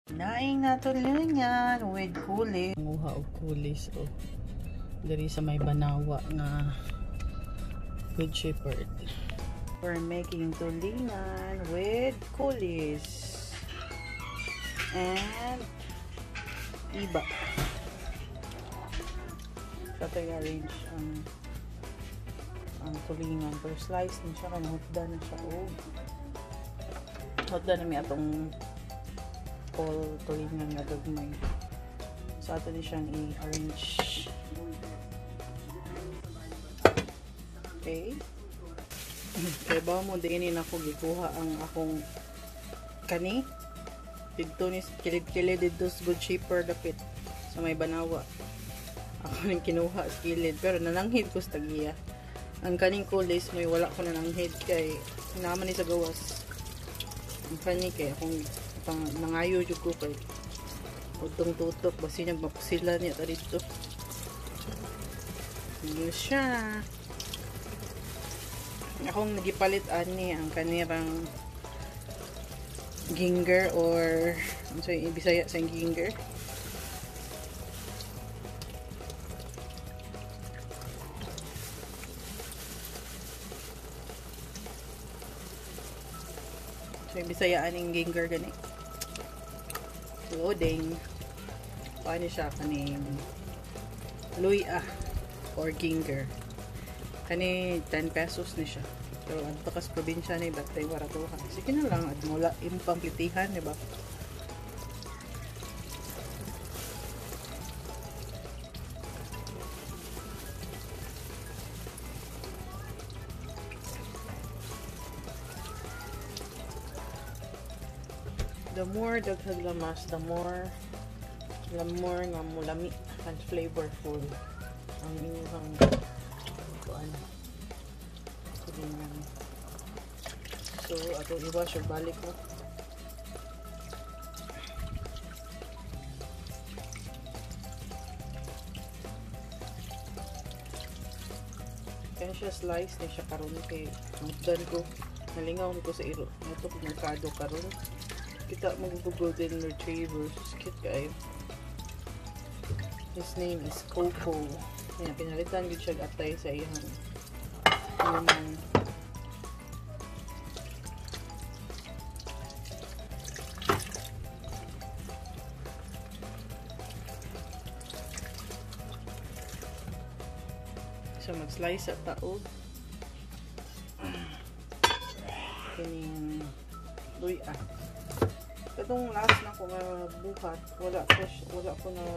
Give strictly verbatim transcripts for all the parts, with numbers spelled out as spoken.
Naing natulungan with kulis. Nguha og kulis o diri sa may Banawa nga Good Shepherd. We're making tulingan with kulis and iba. Sa tayo arrange ang ang tulingan per slice ni siya, kanang hotda na siya o hotda na may atong all tulingan nga gagmay. So ato din siyang i-arrange. Okay. Kaya ba mo din na ako gikuha ang akong kani dito ni kilid-kilid dito sa Good Shepherd dapit sa may Banawa. Ako nang kinuha sa kilid pero nananghid ko sa tagiya. Ang kaning kulis may wala ko nananghid kay naman ni sa gawas. Ang kani kay akong pang nangayo jud ko kay udtong tutok basi nagmapusila niya ta dito. Yun siya. Akong nagipalit ani ang kanirang ginger or ano sa Bisaya sa ginger. So Bisaya aning ginger gani. Loading. Paano siya kaning luya or ginger. Kani ten pesos ni siya. Pero ang takas probinsya ni batay waratuhan. Sige na lang at mula yung pamplitihan, di ba? The more daghag lamas, the more the more nga mulami and flavorful ang inyong kuan. So, ato i-wash or balik mo. Kaya siya slice na siya karon kay nagdan ko. Nalingaw ko sa iro. Ito kung merkado karon. Kita mag-golden retriever. Cute kayo. His name is Coco. Kaya pinalitan yun siya atay sa iyang human. So mag-slice at taog. Kining luya. Katong last na ko nga buhat, wala ko wala ko na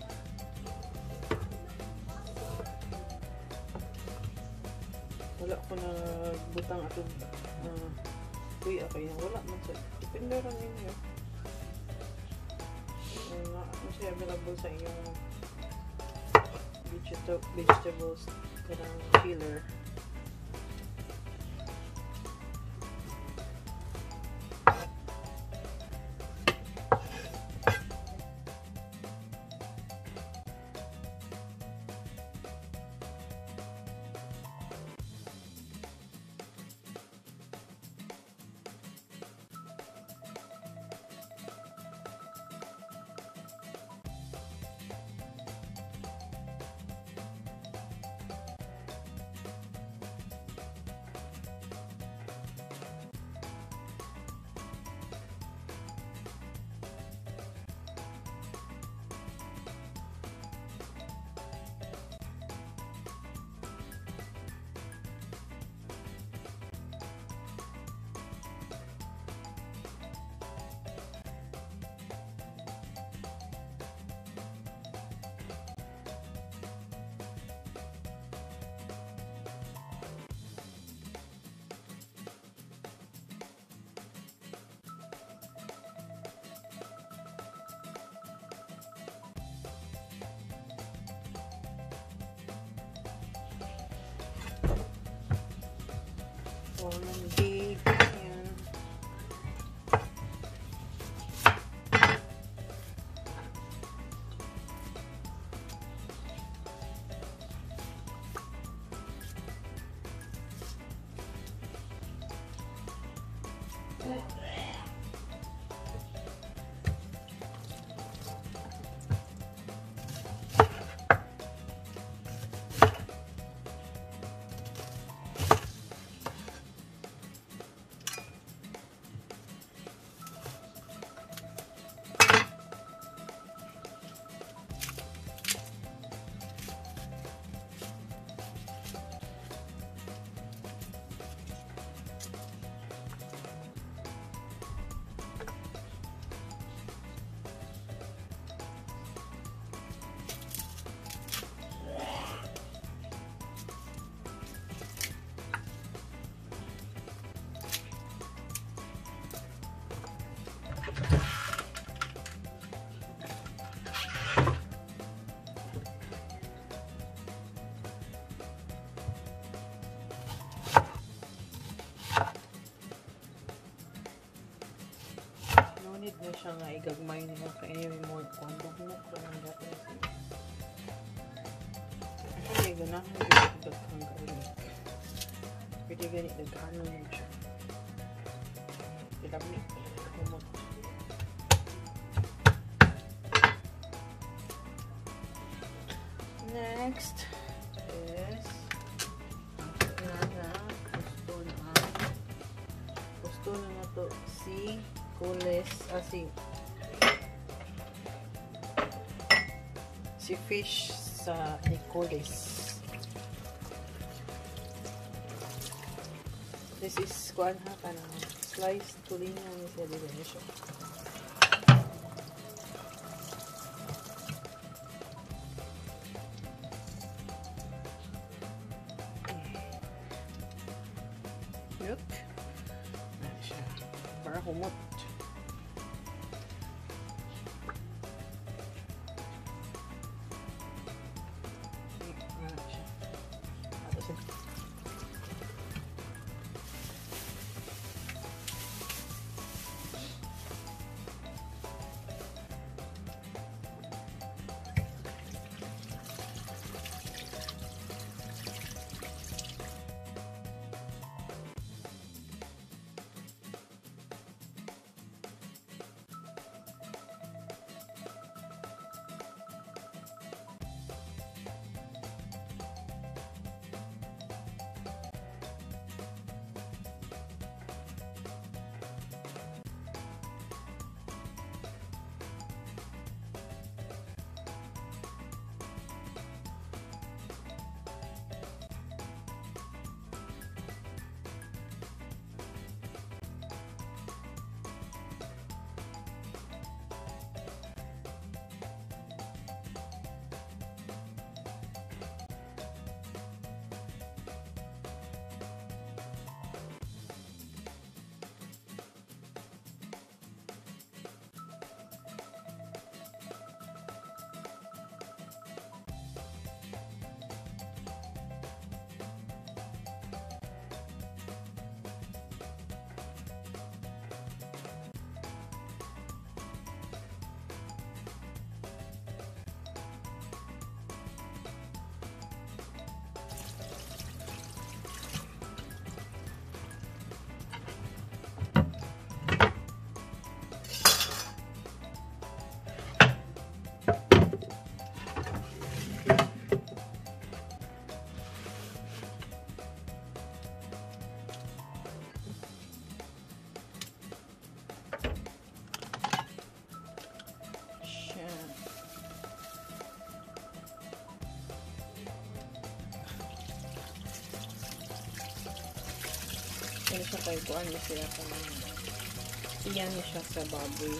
wala ko na butang atong uh, luya kaya wala man sa depende ra ninyo. Nga ano siya available sa iyong vegetables kanang chiller. Walang big yan. Ganahan yung daghang garlic. Pwede ganit, nagkahanon yun siya. Ilami. Humot. Next is na na gusto na gusto na na to si kules ah, si si fish sa Nicoles. This is kuan ha ka na sliced tulingan ni sa division. Yuk. Ayan siya. Para humot. Ayan siya. Tapos yun. Ano siya kayo, kuhaan niya siya pa naman. Iyan niya siya sa baboy.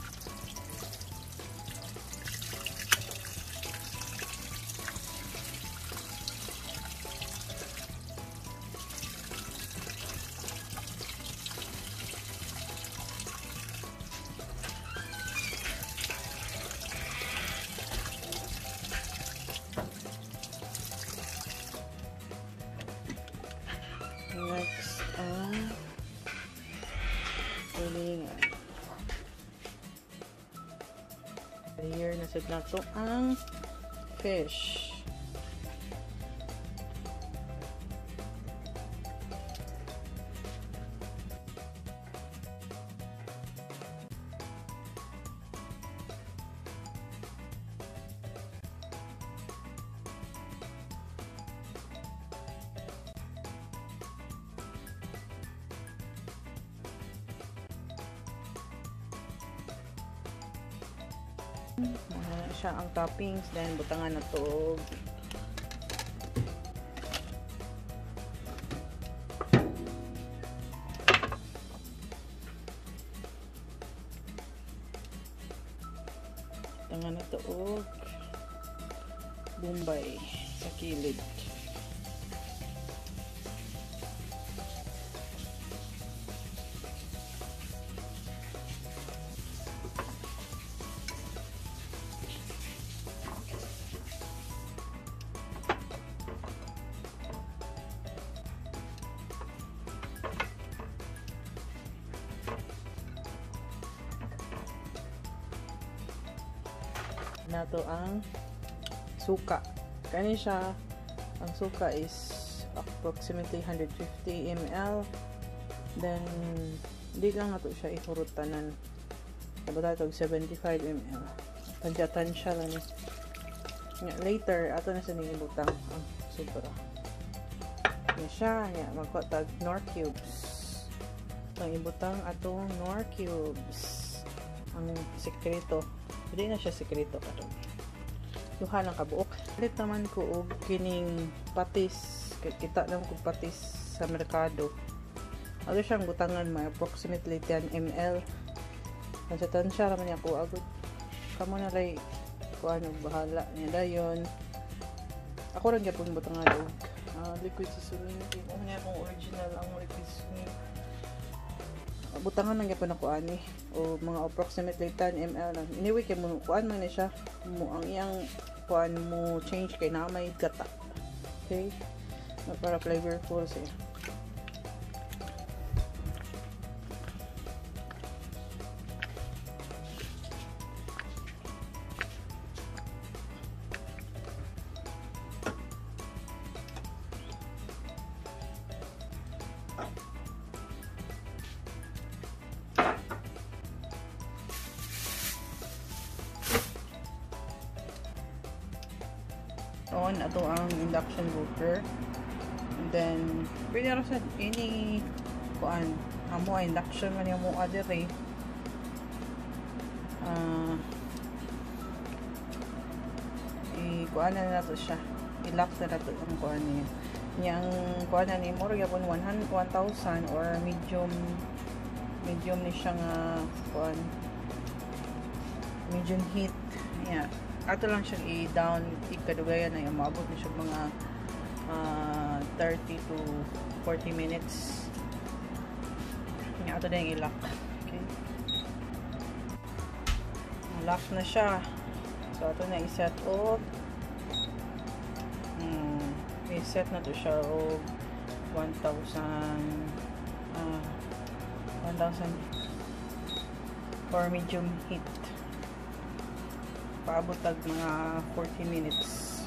Next, ah, tulingan. Layer na sa nato ang fish. Uh, siya ang toppings dahil butangan na to. Butangan na to Bombay sa kilid. Nato ang suka. Kani siya Ang suka is approximately one hundred fifty milliliters. Then, di lang nato siya ihurutanan. Nabata ito seventy-five milliliters. Tansya-tansya lang eh. Later, ato na sa nang ibutang ang sobra. Yan siya. Yan, magkotag Knorr cubes. Ang ibutang atong Knorr cubes. Ang sekreto. Hindi na siya sekreto karon. Duha lang kabuok. Ulit naman ko og kining patis. Kita lang ko patis sa merkado. Ano siyang butangan may approximately ten milliliters. Tansya-tansya naman niya ko agad. Kamo na rin kung ano bahala niya dayon. Ako rin gapon butangan og uh, liquid seasoning. Kung niya akong original ang liquid seasoning. Butangan lang gapon ako ani o mga approximately ten milliliters lang. Anyway kay mo kuan man ni siya. Mo ang iyang kuan mo change kay na may gata. Okay? Para flavorful siya. On ato ang induction cooker. And then pwede ra sa ini kuan amo induction man yung mo adere. Ah uh, i kuan na nato siya. I-lock na nato ang kuan niya. Yang kuan na ni mo gyapon one thousand or medium medium ni siya nga kuan medium heat. Yeah. Ato lang siyang i-down, ikadugayan na yung maabot na siya mga uh, thirty to forty minutes. Ato na yung i-lock. Okay. Lock na siya. So, ato na i-set up. Hmm, i-set na to siya o one thousand uh, one thousand for medium heat. Paabot tag mga forty minutes.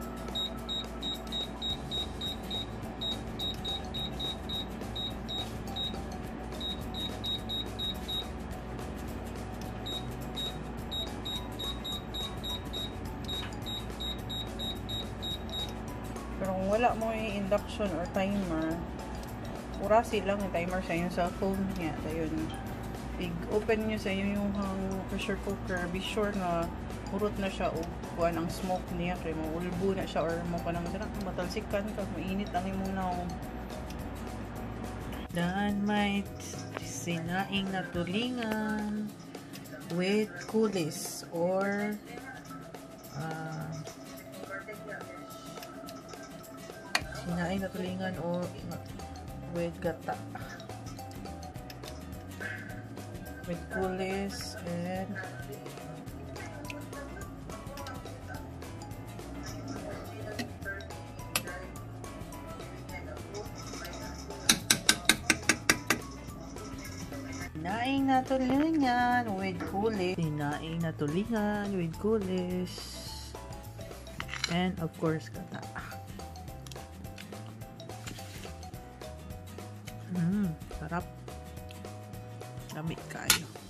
Pero kung wala mo yung induction or timer, urasi lang yung timer sa yung cellphone niya. Ayun, i-open nyo sa inyo yung pressure cooker. Be sure na urot na siya o kuhan ang smoke niya kaya maulbo na siya or mo pa naman sila matalsikan ka, mainit ang imong naong. Dan may sinaing na tulingan with coulis or uh, sinaing na tulingan o with gata with coulis and Sinaing na tulingan with coulis. Sinaing na tulingan with coulis. And of course, gata. Mmm, sarap. Lamig kayo.